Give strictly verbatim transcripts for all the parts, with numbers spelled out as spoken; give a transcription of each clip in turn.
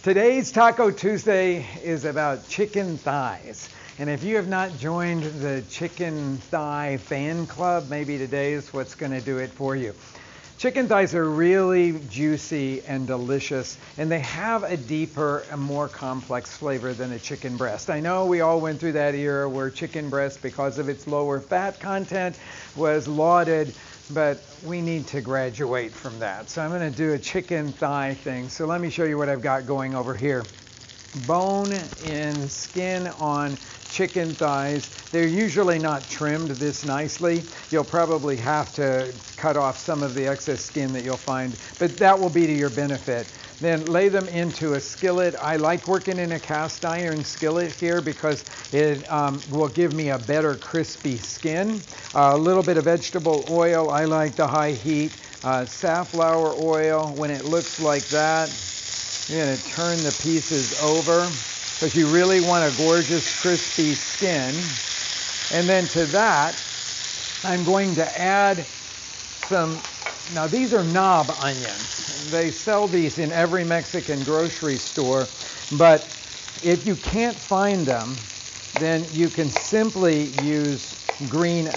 Today's Taco Tuesday is about chicken thighs. And if you have not joined the chicken thigh fan club, maybe today is what's going to do it for you. Chicken thighs are really juicy and delicious, and they have a deeper and more complex flavor than a chicken breast. I know we all went through that era where chicken breast, because of its lower fat content, was lauded, but we need to graduate from that. So I'm going to do a chicken thigh thing. So let me show you what I've got going over here. Bone in skin on chicken thighs. They're usually not trimmed this nicely. You'll probably have to cut off some of the excess skin that you'll find, but that will be to your benefit. Then lay them into a skillet. I like working in a cast iron skillet here because it um, will give me a better crispy skin. Uh, a little bit of vegetable oil. I like the high heat. Uh, safflower oil. When it looks like that, you're going to turn the pieces over because you really want a gorgeous crispy skin. And then to that, I'm going to add some, now these are knob onions. They sell these in every Mexican grocery store, but if you can't find them, then you can simply use green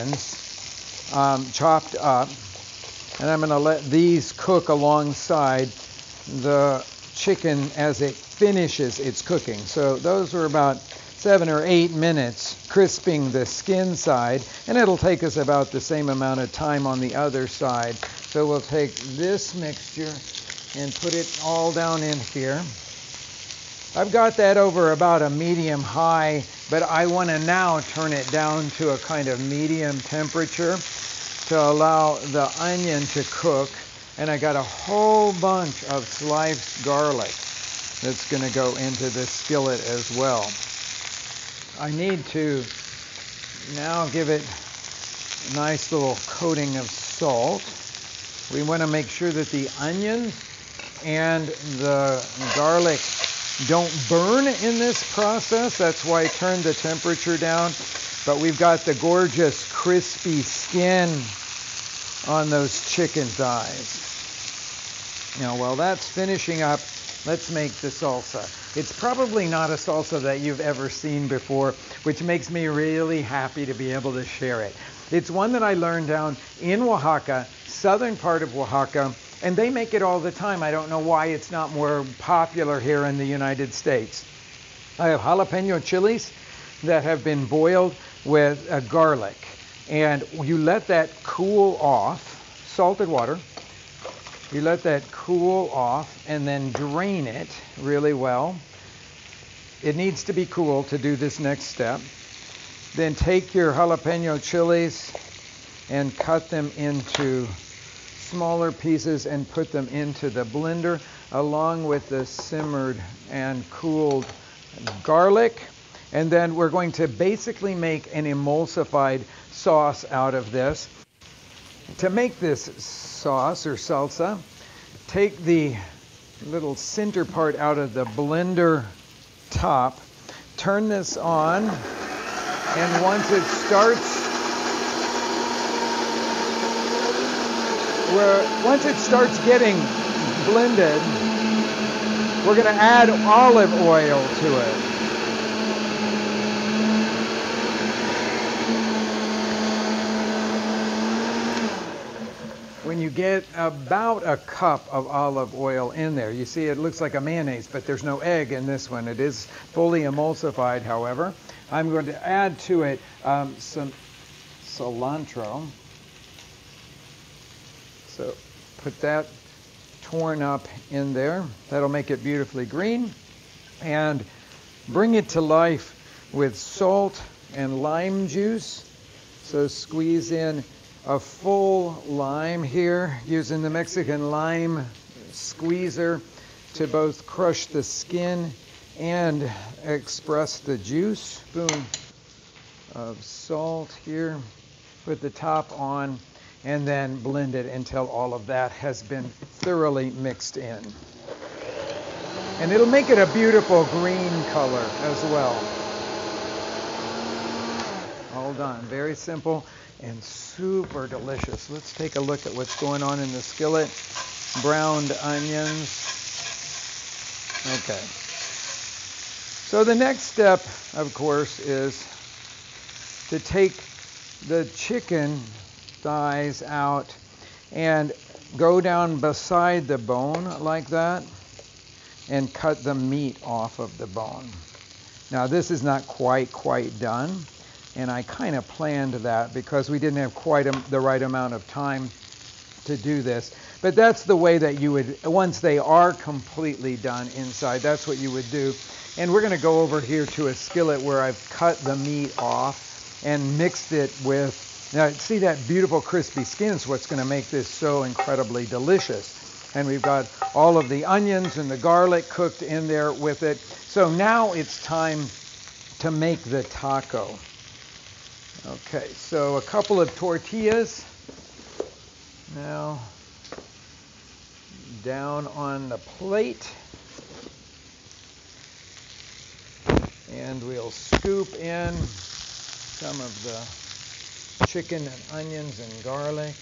onions um, chopped up. And I'm going to let these cook alongside the chicken as it finishes its cooking. So those are about seven or eight minutes crisping the skin side, and it'll take us about the same amount of time on the other side. So we'll take this mixture and put it all down in here. I've got that over about a medium high, but I want to now turn it down to a kind of medium temperature to allow the onion to cook. And I got a whole bunch of sliced garlic that's going to go into the skillet as well. I need to now give it a nice little coating of salt. We want to make sure that the onions and the garlic don't burn in this process. That's why I turned the temperature down. But we've got the gorgeous crispy skin on those chicken thighs. Now, while that's finishing up, let's make the salsa. It's probably not a salsa that you've ever seen before, which makes me really happy to be able to share it. It's one that I learned down in Oaxaca, southern part of Oaxaca, and they make it all the time. I don't know why it's not more popular here in the United States. I have jalapeno chilies that have been boiled with uh, garlic, and you let that cool off, salted water. You let that cool off and then drain it really well. It needs to be cool to do this next step. Then take your jalapeno chilies and cut them into smaller pieces and put them into the blender along with the simmered and cooled garlic. And then we're going to basically make an emulsified sauce out of this. To make this sauce or salsa, take the little center part out of the blender top, turn this on, and once it starts, where once it starts getting blended, we're going to add olive oil to it. When you get about a cup of olive oil in there, you see it looks like a mayonnaise, but there's no egg in this one. It is fully emulsified, however. I'm going to add to it um, some cilantro. So put that torn up in there. That'll make it beautifully green. And bring it to life with salt and lime juice. So squeeze in a full lime here, using the Mexican lime squeezer to both crush the skin and express the juice. Spoon of salt here. Put the top on and then blend it until all of that has been thoroughly mixed in. And it'll make it a beautiful green color as well. All done. Very simple and super delicious. Let's take a look at what's going on in the skillet. Browned onions, Okay. So the next step, of course, is to take the chicken thighs out and go down beside the bone like that and cut the meat off of the bone. Now this is not quite, quite done, and I kind of planned that because we didn't have quite a, the right amount of time to do this. But that's the way that you would, once they are completely done inside, that's what you would do. And we're going to go over here to a skillet where I've cut the meat off and mixed it with, now see that beautiful crispy skin is what's going to make this so incredibly delicious. And we've got all of the onions and the garlic cooked in there with it. So now it's time to make the taco. Okay, so a couple of tortillas. Now down on the plate. And we'll scoop in some of the chicken and onions and garlic.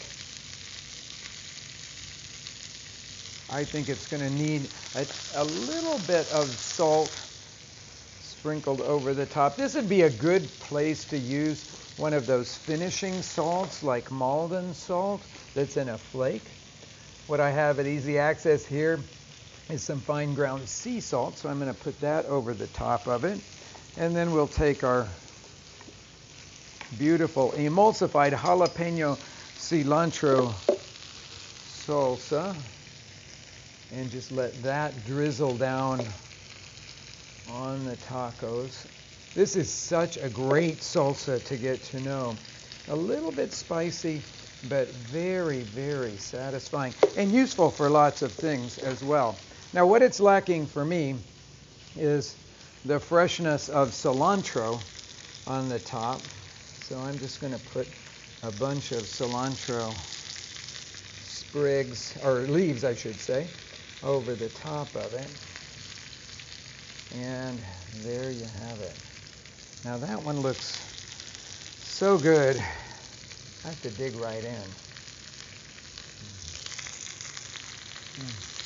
I think it's going to need a, a little bit of salt sprinkled over the top. This would be a good place to use one of those finishing salts like Maldon salt that's in a flake. What I have at Easy Access here is some fine ground sea salt, so I'm going to put that over the top of it. And then we'll take our beautiful emulsified jalapeno cilantro salsa and just let that drizzle down on the tacos. This is such a great salsa to get to know. A little bit spicy, but very, very satisfying and useful for lots of things as well. Now, what it's lacking for me is the freshness of cilantro on the top. So I'm just going to put a bunch of cilantro sprigs, or leaves I should say, over the top of it. And there you have it. Now that one looks so good. I have to dig right in. Mm.